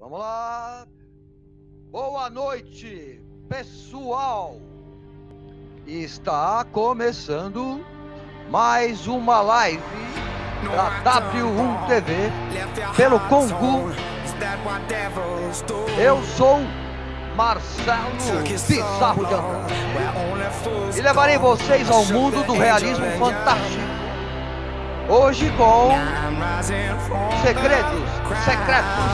Vamos lá. Boa noite, pessoal. Está começando mais uma live da W1 TV pelo Congu. Eu sou Marcelo Pizarro de Andrade e levarei vocês ao mundo do realismo fantástico. Hoje com segredos secretos.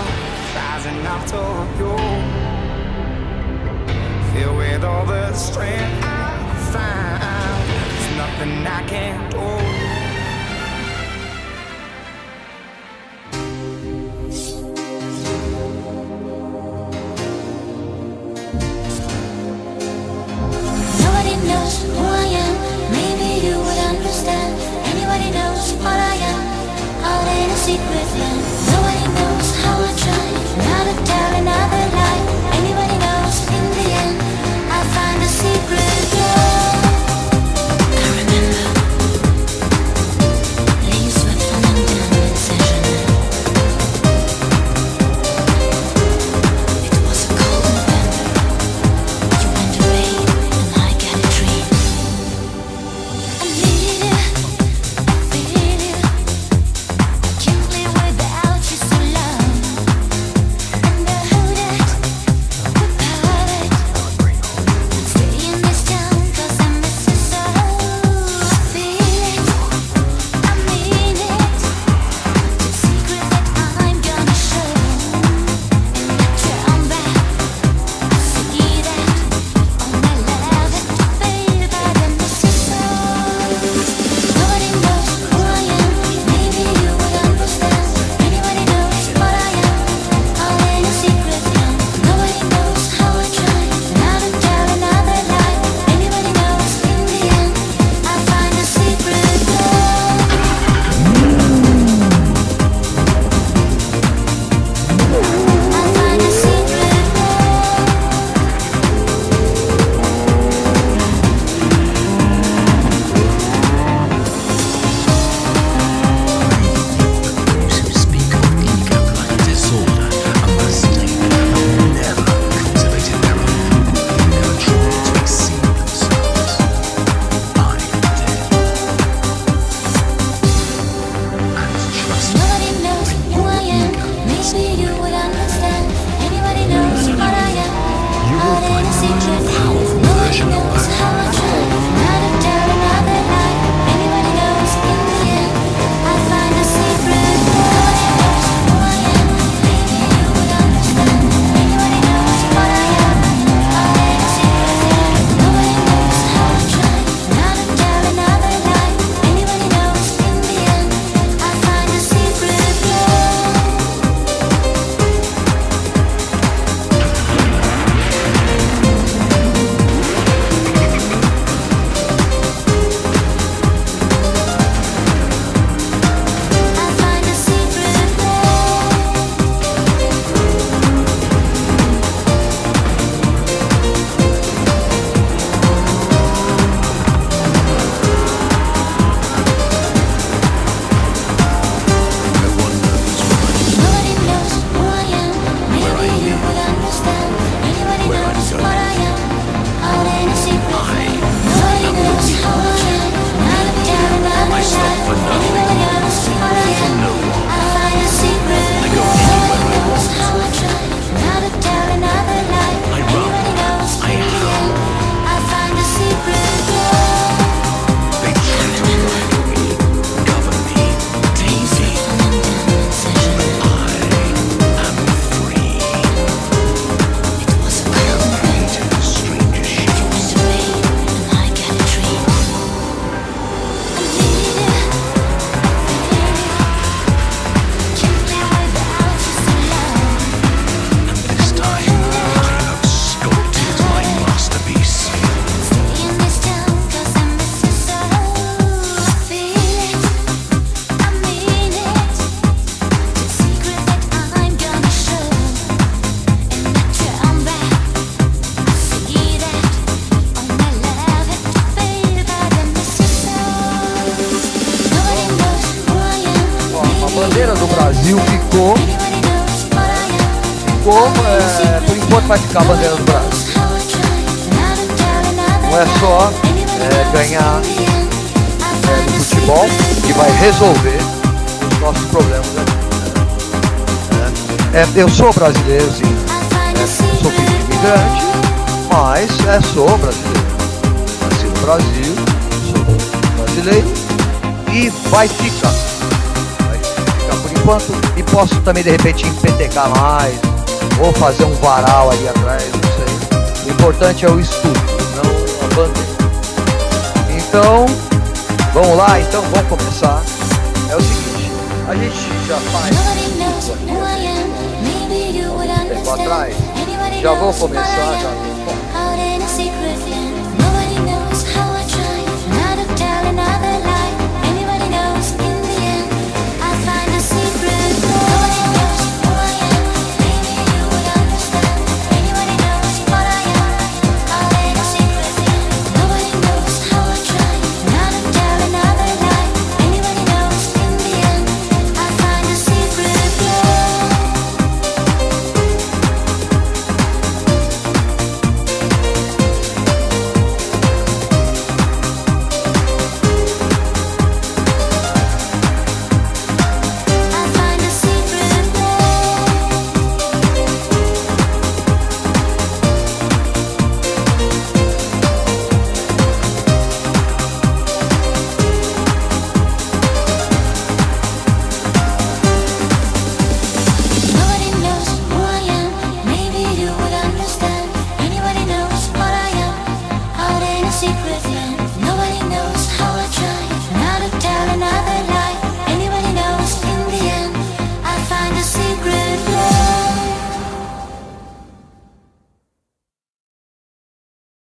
Filled with all the strength I find, there's nothing I can't do. Nobody knows who I am, maybe you would understand. Anybody knows what I am, all in a secret land. Nobody knows how I try, not to tell another lie. Anybody knows in the end, I'll find a secret, yeah. I remember ficou, por enquanto vai ficar a bandeira do Brasil. Não é só ganhar no futebol que vai resolver os nossos problemas aqui. Eu sou brasileiro, sim. Sou filho de imigrante, mas sou brasileiro. Nasci no Brasil, sou brasileiro e vai ficar. Por enquanto, e posso também de repente empetecar mais, ou fazer um varal ali atrás, não sei. O importante é o estudo, não a bandeira. Então, vamos lá, então vamos começar. É o seguinte, a gente já faz tempo atrás, já vou começar, já